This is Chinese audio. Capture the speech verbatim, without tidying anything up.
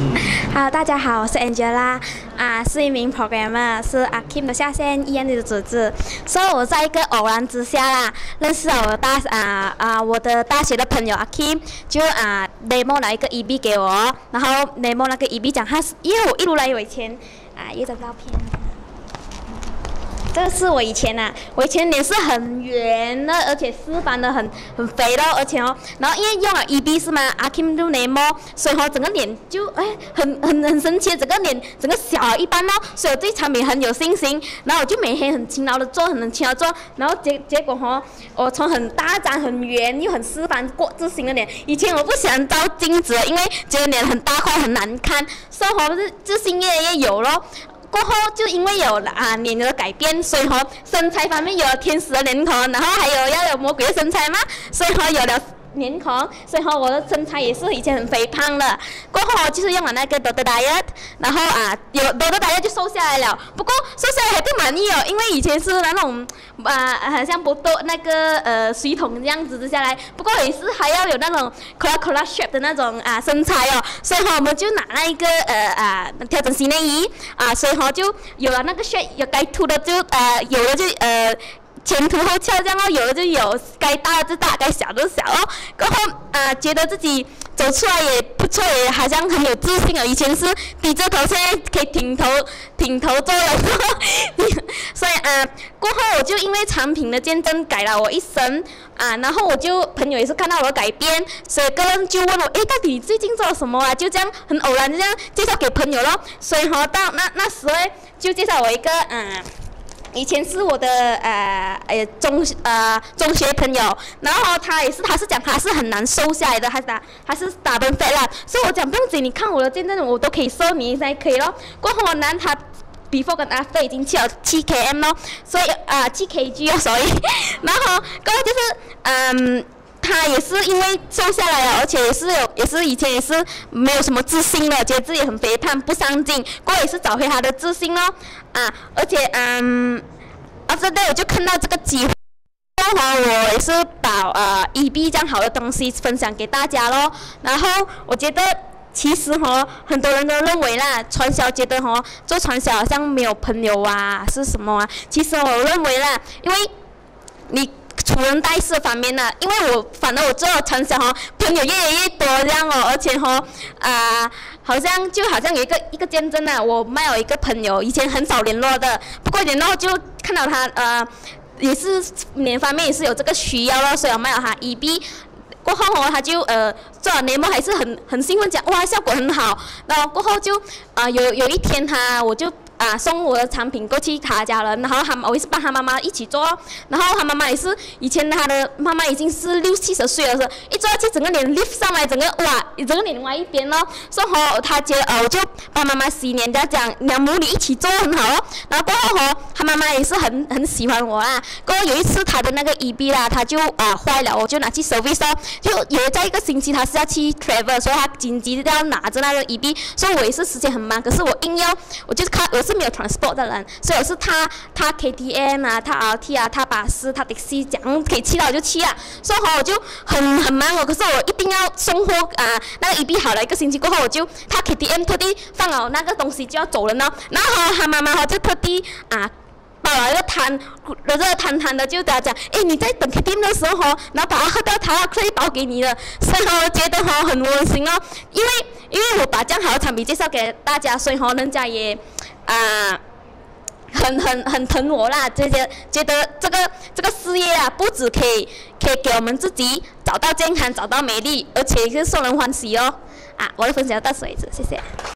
好，大家好，我是 Angela， 啊，是一名 programmer， 是阿 Kim 的下线医院的组织。所以我在一个偶然之下啦，认识了我大啊啊我的大学的朋友阿 Kim， 就啊 demo 了一个 E B 给我，然后 demo 那个 E B 讲他是，因为我一路来我以前啊有张照片。 这个是我以前呐、啊，我以前脸是很圆的，而且四方的很很肥的，而且哦，然后因为用了 E B 是吗？阿 Kim 就 demo， 所以哦整个脸就哎很很很神奇，整个脸整个小了一半哦，所以我对产品很有信心，然后我就每天很勤劳的做，很勤劳做，然后结结果哦，我从很大张、很圆又很四方过自信的脸，以前我不喜欢照镜子，因为觉得脸很大块很难看，所以哦自自信越来越有咯。 过后就因为有了啊脸的改变，所以和身材方面有了天使的脸孔，然后还有要有魔鬼的身材嘛，所以和有了脸孔，所以和我的身材也是以前很肥胖的。过后就是用了那个 Doctor Diet， 然后啊有 Doctor Diet 就瘦下来了，不过瘦下来还不满意哦，因为以前是那种啊好像不多那个呃水桶这样子之下来，不过也是还要有那种 Cola Cola shape 的那种啊身材哦，所以哈我们就拿那一个呃啊调整型内衣啊，所以哈就有了那个 shape， 有该凸的就呃有的就呃。 前凸后翘这样哦，有的就有，该大的就大，该小的小哦。过后啊、呃，觉得自己走出来也不错，也好像很有自信哦。以前是低着头，现在可以挺头挺头做了。所以啊、呃，过后我就因为产品的见证改了我一生啊，然后我就朋友也是看到我的改变，所以个人就问我，诶，到底你最近做了什么啊？就这样很偶然就这样介绍给朋友咯。所以哈、哦，到那那时诶就介绍我一个嗯。呃 以前是我的呃呃中呃中学朋友，然后他也是他是讲他是很难瘦下来的，他是打他是打崩肥啦，所以我讲不用紧，你看我的见证我都可以瘦，你现在可以咯。过后我男他 before 跟 after 已经去了七 kg 咯，所以啊七 kg 哦，所以然后过后就是嗯。 他也是因为瘦下来了，而且也是有，也是以前也是没有什么自信的，觉得自己很肥胖不上进，过后也是找回他的自信咯，啊，而且嗯，啊，这对我就看到这个机会，然后我也是把呃 E B 这样好的东西分享给大家咯，然后我觉得。 其实哈，很多人都认为啦，传销觉得哈，做传销好像没有朋友啊，是什么啊？其实我认为啦，因为你。 处人待事方面呢，因为我反正我做了传销哈，朋友越来越多这样哦，而且哈啊、呃，好像就好像有一个一个见证啊，我卖了一个朋友，以前很少联络的，不过联络就看到他呃，也是脸方面也是有这个需要咯，所以我卖了他 E B。 过后哦，他就呃做了 demo 还是很很兴奋讲哇效果很好，然后过后就啊、呃、有有一天他我就。 啊，送我的产品过去他家了，然后他我也是帮他妈妈一起做，然后他妈妈也是以前他的妈妈已经是六七十岁了，是一做下去整个脸 lift 上来，整个哇，整个脸歪一边咯，所以哦，他觉得呃我就帮妈妈洗脸，他讲两母女一起做很好哦，然后过后哦，他妈妈也是很很喜欢我啊，过后有一次他的那个 E B 啦，他就啊坏了，我就拿去 service 哦，就有在一个星期他是要去 travel， 所以他紧急的要拿着那个 E B， 所以我也是时间很忙，可是我硬要，我就是看我是。 是没有 transport 的人，所以我是他他 K T M 啊，他 R T 啊，他巴士，他的士，讲可以去到我就去啊。所以哈我就很很忙哦，可是我一定要送货啊。那个 E B 好了一个星期过后，我就他 K T M 特地放了那个东西就要走了呢。然后哈他妈妈哈就特地啊。 包了一个摊，热热摊摊的，就跟他讲，哎，你在等 K T M 的时候哈，然后把它喝掉，他要特意包给你的，所以我觉得哈很温馨哦，因为因为我把这样好的产品介绍给大家，所以哈人家也啊、呃、很很很疼我啦，这些觉得这个这个事业啊，不止可以可以给我们自己找到健康，找到美丽，而且是受人欢喜哦，啊，我的分享到此为止，谢谢。